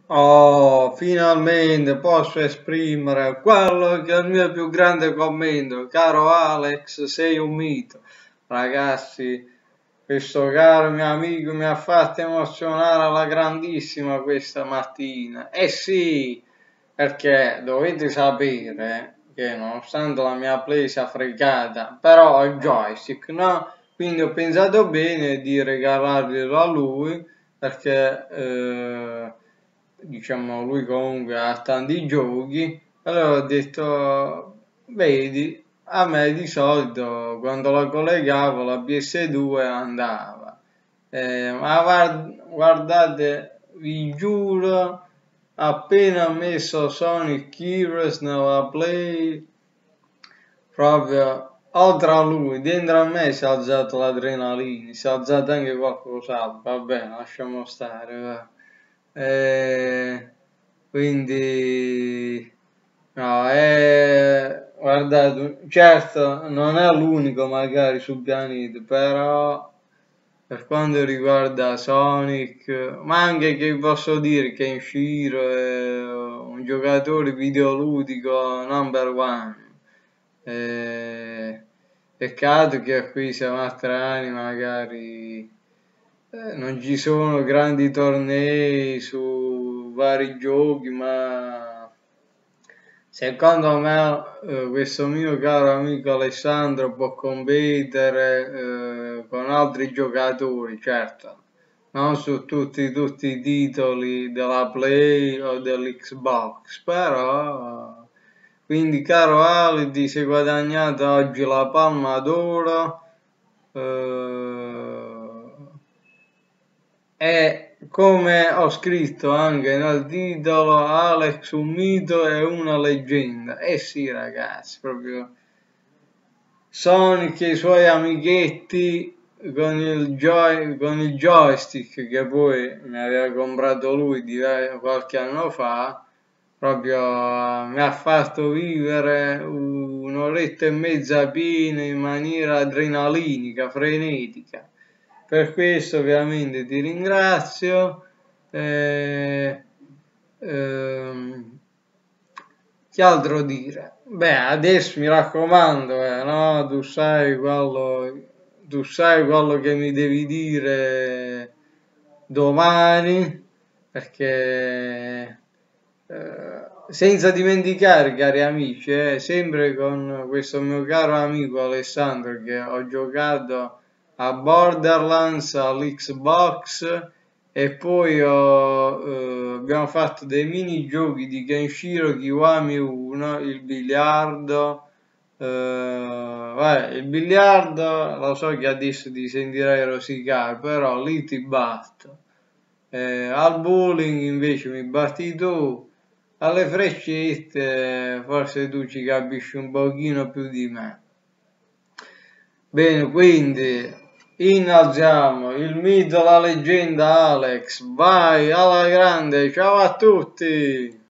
Oh, finalmente posso esprimere quello che è il mio più grande commento. Caro Alex, sei un mito. Ragazzi, questo caro mio amico mi ha fatto emozionare alla grandissima questa mattina. Eh sì, perché dovete sapere che nonostante la mia play sia fregata, però ho il joystick, no? Quindi ho pensato bene di regalarglielo a lui perché diciamo lui comunque ha tanti giochi, allora ho detto vedi, a me di solito quando la collegavo la PS2 andava. Ma guardate, vi giuro, appena ho messo Sonic Heroes nella play, proprio oltre a lui, dentro a me si è alzato l'adrenalina, si è alzato anche qualcos'altro, va bene, lasciamo stare, va. Quindi, no, guardate, certo, non è l'unico magari sul pianeta, però per quanto riguarda Sonic, ma anche che posso dire che Kenshiro è un giocatore videoludico number one. Eh, Peccato che a qui siamo a 3 anni magari non ci sono grandi tornei su vari giochi, ma secondo me questo mio caro amico Alessandro può competere con altri giocatori, certo, non su tutti i titoli della Play o dell'Xbox, però quindi caro Ali ti sei guadagnato oggi la palma d'oro. eh, e come ho scritto anche nel titolo, Alex un mito e una leggenda. Eh sì, ragazzi, proprio Sonic e i suoi amichetti con il joystick che poi mi aveva comprato lui qualche anno fa, proprio mi ha fatto vivere un'oretta e mezza piena in maniera adrenalinica, frenetica. Per questo ovviamente ti ringrazio. eh, ehm, che altro dire? Beh, adesso mi raccomando, no? Tu sai quello che mi devi dire domani, perché senza dimenticare, cari amici, sempre con questo mio caro amico Alessandro che ho giocato a Borderlands, all'Xbox e poi abbiamo fatto dei minigiochi di Kenshiro Kiwami 1, il biliardo. Il biliardo lo so che adesso ti sentirai rosicare, però lì ti batto. Al bowling invece mi batti tu. Alle freccette forse tu ci capisci un pochino più di me. Bene, quindi innalziamo il mito, la leggenda Alex. Vai alla grande, ciao a tutti!